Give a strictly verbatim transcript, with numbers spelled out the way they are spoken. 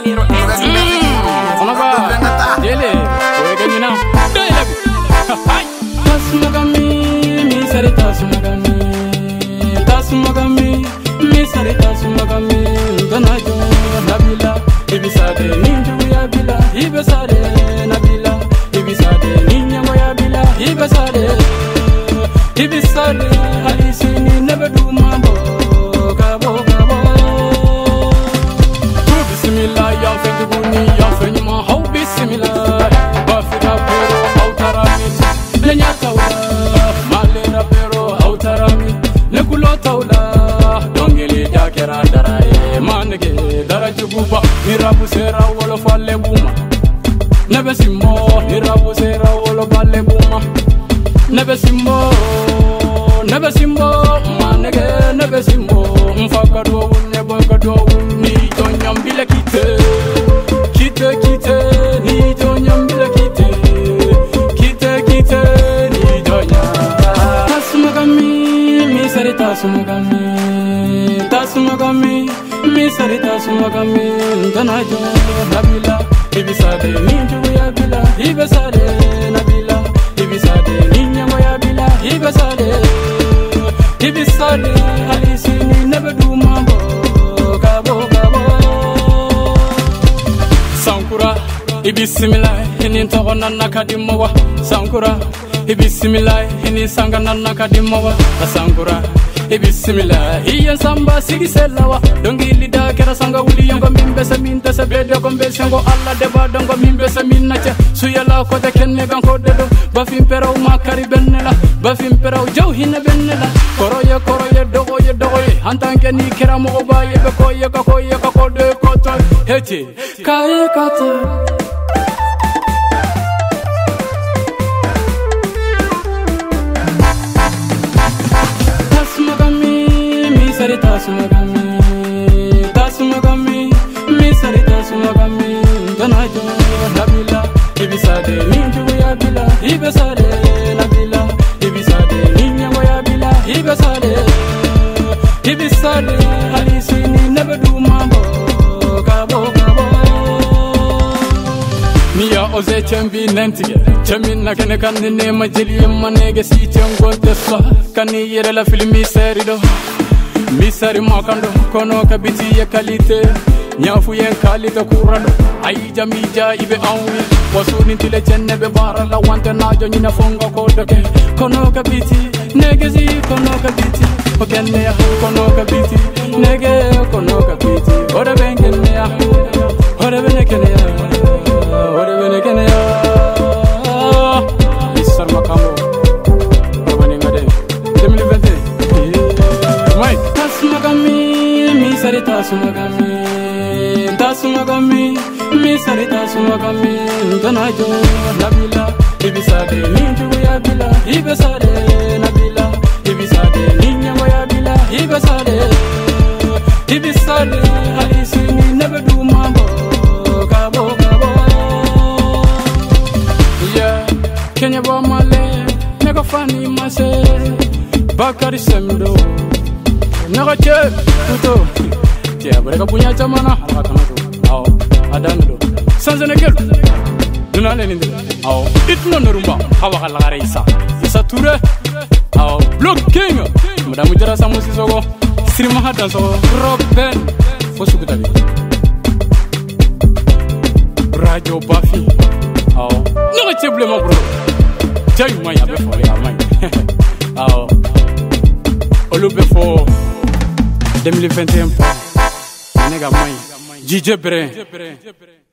Casimiro. Ona ba jele oye kanyina dele tasmagami mi sari tasmagami tasmagami mi sari tasmagami danajo nabila ibisade ninju ya bila ibisade nabila ibisade ninja ya bila ibisade ibisade alisini nebedu mambo kabo kabo bismillah ya fengi buni ya fengi ma how bismillah bafira pero autarami lenya tawla malera pero autarami nekulo tawla dongeli jakera daraye manege daraju buba mirabu sera wolo falle buma nebesimo mirabu sera wolo balle buma nebesimo nebesimo manege nebesimo mfakado nebakado ni tonyambile kite kite kite ni tonyambile kite kite kite ni tonya tasmagami mi sari tasmagami tasmagami mi sari tasmagami danajo nabila ibisade ninju ya bila ibisade nabila ibisade ninya ya bila ibisade ibisade alisini nebedu mambo kabo kabo sankura ibismillah hinin togona nakadimowa sankura ibismillah hinin sangana nakadimowa sankura ibismillah hiya samba sigiselawa dongili da kera sanga wuli yongo mimbe se minte se bede ko mbesengo alla de ba dongo mimbe se minnace suyala ko de kenne gan ko dedo ba fim pero makari bennela ba fim pero jawhina bennela koroye koroye dogoye dogoye antanke ni kera mo baye be ko ye ko ye ko de ko to heti kaye kato sari tasmagami tasmagami mi sari tasmagami danajo nabila ibisade ninju ya bila ibisade nabila ibisade ninya ya bila ibisade ibisade alisini nebedu mambo kabo kabo niya oze chambi nantige chamin nakene kanne majili manege si chango teswa kani yere la filmi serido misari makando kono kabiti ya kalite nyafu yen kalite kurado ay jamija ibe anwi wasuni tile chenne be bara la wante na jo nyina fongo ko doke kono kabiti negezi kono kabiti okenne ya kono kabiti nege kono kabiti ora bengenne ya ora benekene ya ora benekene ya misar makamo robani ngade twenty twenty tasmagami mi sari tasmagami tasmagami mi sari tasmagami danajo nabila ibisade ninju ya bila ibisade nabila ibisade ninya ya bila ibisade ibisade alisini nebedu mambo kabo kabo yeah kenya bo male nega fani mase bakari semdo nagache tuto tia breka punya chamana hakana to aw adando sanzene gel dunale ninde aw itno norumba hawa kala gareisa isa ture aw blocking madam jara samusi sogo sirima hadan so robben fosugu tabi radio bafi aw nagache blema bro jayu maya be fo ya may aw olube fo twenty twenty-one nega mai J J Brain